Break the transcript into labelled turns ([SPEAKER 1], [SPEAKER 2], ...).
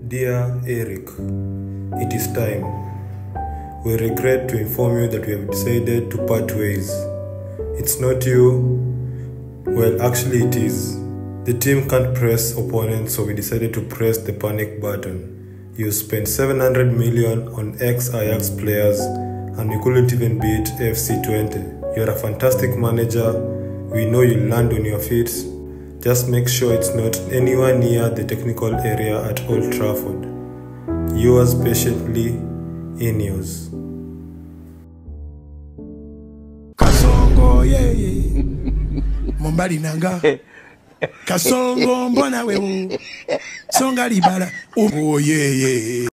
[SPEAKER 1] Dear Eric, it is time. We regret to inform you that we have decided to part ways. It's not you. Well, actually it is. The team can't press opponents, so we decided to press the panic button. You spent 700 million on ex-Ajax players and you couldn't even beat FC 20. You're a fantastic manager. We know you'll land on your feet. Just make sure it's not anywhere near the technical area at Old Trafford. Yours patiently, Ineos.
[SPEAKER 2] Kasongo ye Mombali nanga Kasongo mbona wewe Songa libala oh ye